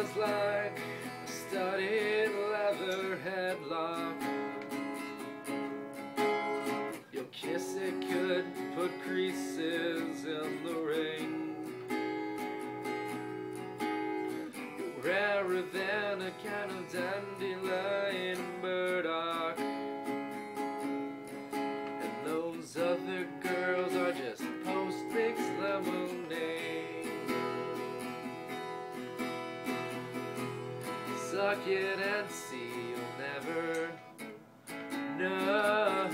feels like a studded leather headlock. Your kiss, it could put creases in the ring. You're rarer than a kind of dandelion burdock, and those other girls are just post-mixed lemonade. Suck it and see, you'll never know.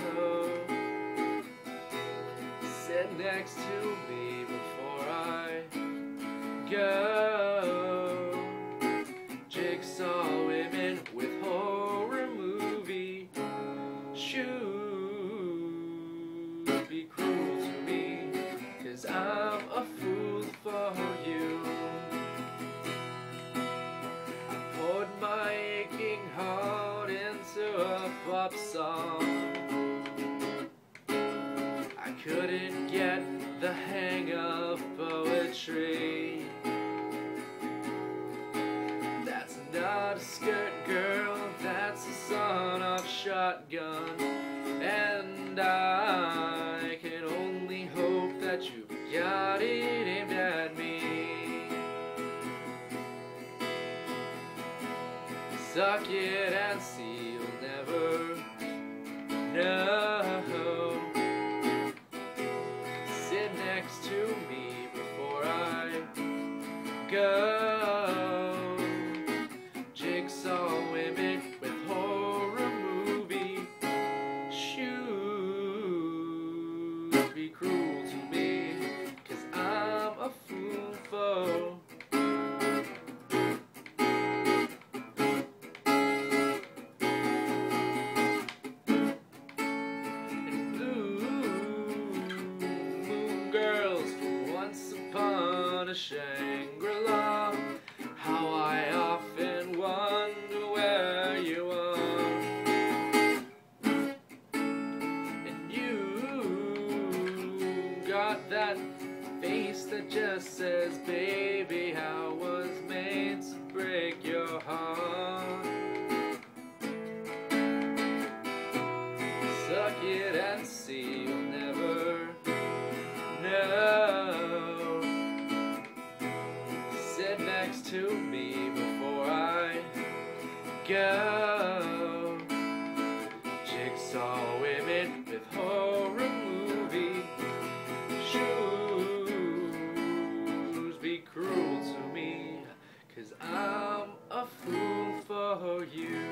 Sit next to me before I go. Jigsaw women with horror movie shoes. Be cruel to me, 'cause I'm a fool for you. Poured my aching heart into a pop song. I couldn't get the hang of poetry. That's not a skirt, girl, that's a son-off shotgun. And I can only hope that you got it aimed at me. Suck it and see, you'll never know. Sit next to me before I go. Jigsaw women with horror movie shoes. Be cruel to me, 'cause I'm a fool for upon a Shangri-La. How I often wonder where you are. And you got that face that just says, baby, I was made to break your heart. Suck it and see, you'll never know. Sit next to me before I go. Jigsaw women with horror movie shoes. Be cruel to me, 'cause I'm a fool for you.